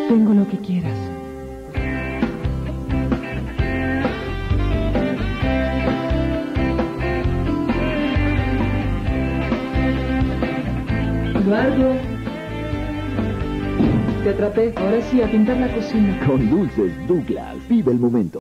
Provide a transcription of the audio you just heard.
Tengo lo que quieras. Eduardo. Te atrapé. Ahora sí, a pintar la cocina. Con Dulces Douglas, vive el momento.